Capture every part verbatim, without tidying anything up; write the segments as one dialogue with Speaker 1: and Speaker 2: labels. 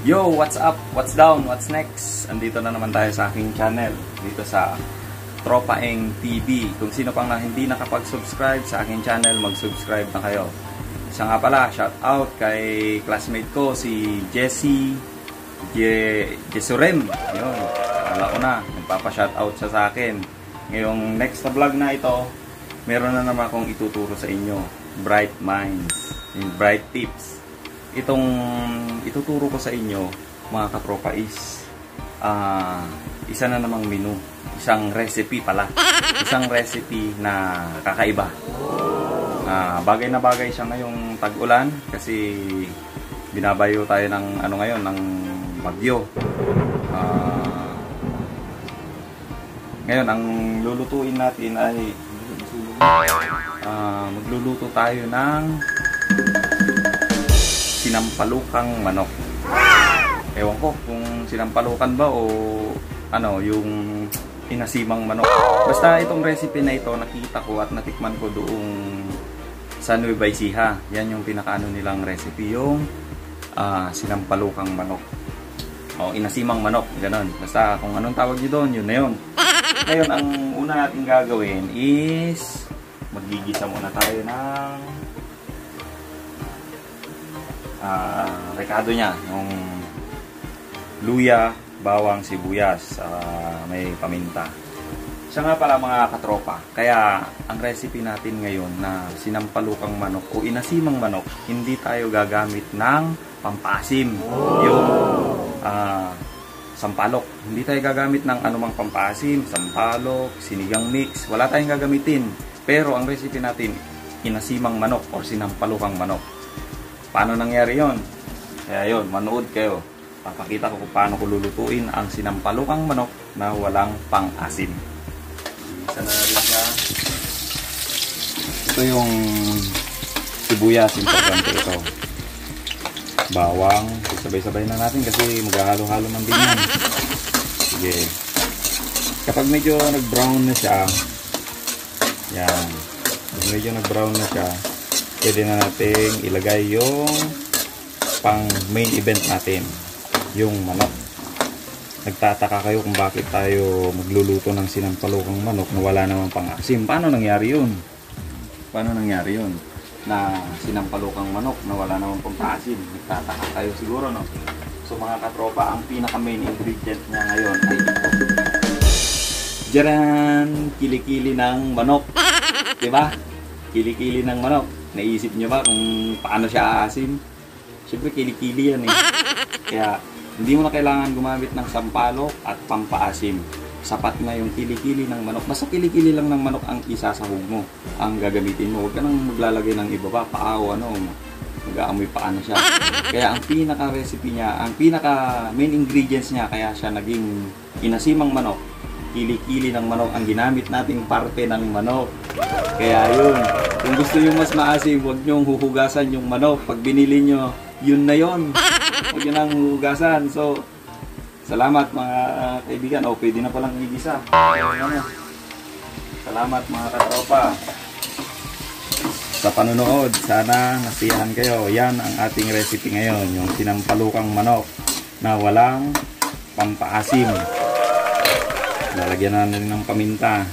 Speaker 1: Yo, what's up? What's down? What's next? Andito na naman tayo sa aking channel, dito sa Tropaeng T V. Kung sino pang na hindi nakapag-subscribe sa aking channel, mag-subscribe na kayo. Siya nga pala, shout out kay classmate ko, si Jesse Je Jesurem. Yun, akala ko na, nagpapa-shout out siya sa akin. Ngayong next na vlog na ito, meron na naman akong ituturo sa inyo. Bright minds, bright tips. Itong ituturo ko sa inyo, mga katropa, is uh, isa na namang menu, isang recipe pala, isang recipe na kakaiba. Uh, bagay na bagay siya ngayong tag-ulan kasi binabayo tayo ng ano ngayon, ng bagyo. Uh, ngayon, ang lulutuin natin ay uh, magluluto tayo ng sinampalukang manok. Ewan ko kung sinampalukan ba o ano, yung inasimang manok. Basta itong recipe na ito, nakita ko at natikman ko doong sa Nueva Ecija. Yan yung pinakaano nilang recipe, yung uh, sinampalukang manok. O inasimang manok, ganun. Basta kung anong tawag nyo doon, yun na yun. Ngayon, ang una natin gagawin is magigisa muna tayo ng Uh, rekado niya, yung luya, bawang, sibuyas, uh, may paminta. Siya nga pala, mga katropa. Kaya ang recipe natin ngayon na sinampalukang manok o inasimang manok, hindi tayo gagamit ng pampasim, yung uh, sampalok. Hindi tayo gagamit ng anumang pampasim, sampalok, sinigang mix, wala tayong gagamitin. Pero ang recipe natin, inasimang manok o sinampalukang manok. Paano nangyari yon? Kaya yun, manood kayo. Papakita ko kung paano ko lulutuin ang sinampalukang manok na walang pang-asim. Isa na rin siya. Ito yung sibuyas, importante ito. Bawang, sabay-sabay na natin kasi maghahalo-halo man din yan. Sige. Kapag medyo nag-brown na siya, yan. Kapag medyo nag-brown na siya, pwede na natin ilagay yung pang main event natin, yung manok. Nagtataka kayo kung bakit tayo magluluto ng sinampalukang manok na wala namang pang-asim. Paano nangyari yun? Paano nangyari yun? Na sinampalukang manok na wala namang pang-asim. Nagtataka kayo siguro, no? So mga katropa, ang pinaka main ingredient niya ngayon ay ito. Diyan, kilikili ng manok. Diba? Kilikili ng manok. Naisip nyo ba kung paano siya aasim? Siyempre kilikili yan eh. Kaya hindi mo na kailangan gumamit ng sampalok at pampaasim. Sapat na yung kilikili ng manok. Basta kilikili lang ng manok ang isasahog mo, ang gagamitin mo. Huwag ka nang maglalagay ng iba pa, paa o ano, mag-aamoy paano siya. Kaya ang pinaka recipe niya, ang pinaka main ingredients niya, kaya siya naging inasimang manok, kilikili ng manok ang ginamit nating parte ng manok. Kaya yun, kung gusto nyo mas maasim, huwag nyo huhugasan yung manok. Pag binili nyo, yun na yun. Huwag nyo nang huhugasan. So, salamat mga kaibigan. O, pwede na palang igisa. Salamat mga katropa sa panonood. Sana nasiyahan kayo. Yan ang ating recipe ngayon, yung sinampalukang manok na walang pampaasim. Lalagyan na natin ng paminta.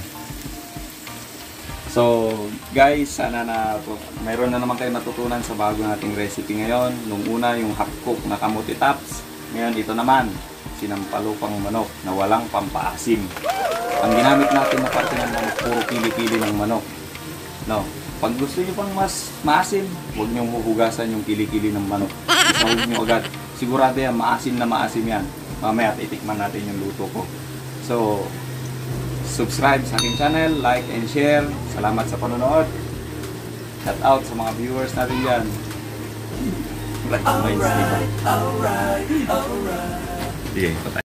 Speaker 1: So, guys, sana na mayroon na naman kayo natutunan sa bago nating recipe ngayon. Nung una, yung half cook na kamuti tops. Ngayon, ito naman, sinampalukang manok na walang pampaasim. Ang ginamit natin na parte ng manok, puro pili-pili ng manok. No, pag gusto nyo pang mas maasim, huwag nyo huhugasan yung pili-pili ng manok. Isahog nyo agad. Sigurado yan, maasim na maasim yan. Mamaya, titikman natin yung luto ko. So, subscribe sa aking channel, like and share. Salamat sa panonood. Shout out sa mga viewers natin dyan. Alright, alright, alright. Sige, patay.